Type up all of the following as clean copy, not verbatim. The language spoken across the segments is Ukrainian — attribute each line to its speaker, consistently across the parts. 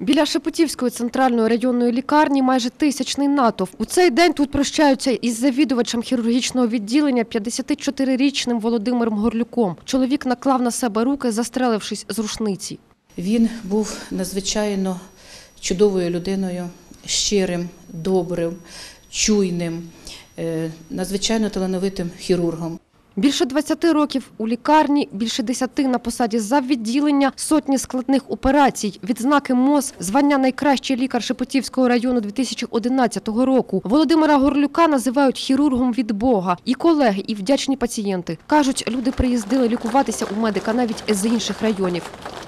Speaker 1: Біля Шепетівської центральної районної лікарні майже тисячний натовп. У цей день тут прощаються із завідувачем хірургічного відділення 54-річним Володимиром Горлюком. Чоловік наклав на себе руки, застрелившись з рушниці.
Speaker 2: Він був надзвичайно чудовою людиною, щирим, добрим, чуйним, надзвичайно талановитим хірургом.
Speaker 1: Більше 20 років у лікарні, більше 10 на посаді заввідділення, сотні складних операцій, відзнаки МОЗ, звання «Найкращий лікар Шепетівського району» 2011 року. Володимира Горлюка називають хірургом від Бога. І колеги, і вдячні пацієнти. Кажуть, люди приїздили лікуватися у медика навіть з інших районів.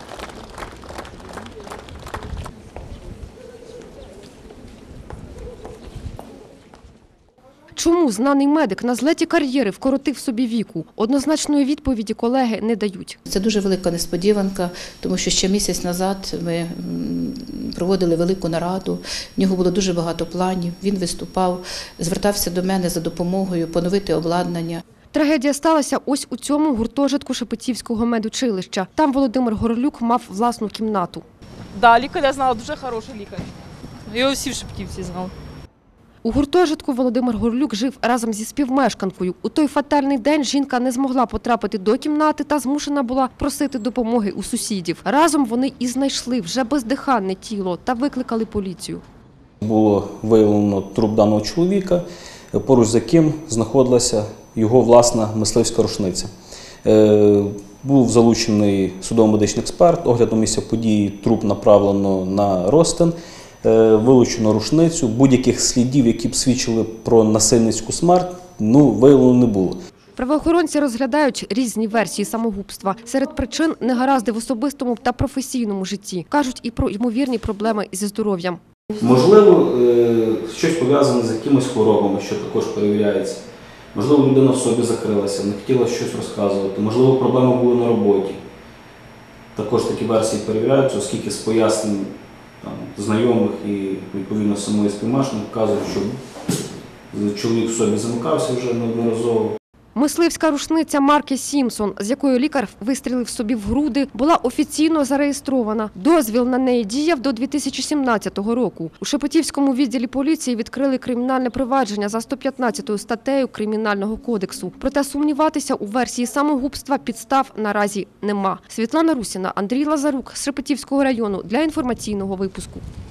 Speaker 1: Чому знаний медик на злеті кар'єри вкоротив собі віку? Однозначної відповіді колеги не дають.
Speaker 2: Це дуже велика несподіванка, тому що ще місяць назад ми проводили велику нараду, в нього було дуже багато планів, він виступав, звертався до мене за допомогою поновити обладнання.
Speaker 1: Трагедія сталася ось у цьому гуртожитку Шепетівського медучилища. Там Володимир Горлюк мав власну кімнату.
Speaker 3: Так, лікаря знала, дуже хороший лікар. Його всі в Шепетівці знали.
Speaker 1: У гуртожитку Володимир Горлюк жив разом зі співмешканкою. У той фатальний день жінка не змогла потрапити до кімнати та змушена була просити допомоги у сусідів. Разом вони і знайшли вже бездиханне тіло та викликали поліцію.
Speaker 4: Було виявлено труп даного чоловіка, поруч з яким знаходилася його власна мисливська рушниця. Був залучений судово-медичний експерт, огляд на місця події, труп направлено на розтин. Вилучено рушницю, будь-яких слідів, які б свідчили про насильницьку смерть, виявлено не було.
Speaker 1: Правоохоронці розглядають різні версії самогубства. Серед причин – негаразди в особистому та професійному житті. Кажуть і про ймовірні проблеми зі здоров'ям.
Speaker 4: Можливо, щось пов'язане з якимись хворобами, що також перевіряється. Можливо, людина в собі закрилася, не хотіла щось розказувати. Можливо, проблеми були на роботі. Також такі версії перевіряються, оскільки з пояснень знайомих і, відповідно, самої співмешканки вказують, що чоловік в собі замикався вже неодноразово.
Speaker 1: Мисливська рушниця марки «Сімпсон», з якою лікар вистрілив собі в груди, була офіційно зареєстрована. Дозвіл на неї діяв до 2017 року. У Шепетівському відділі поліції відкрили кримінальне провадження за 115 статтею Кримінального кодексу. Проте сумніватися у версії самогубства підстав наразі нема. Світлана Русіна, Андрій Лазарук з Шепетівського району для інформаційного випуску.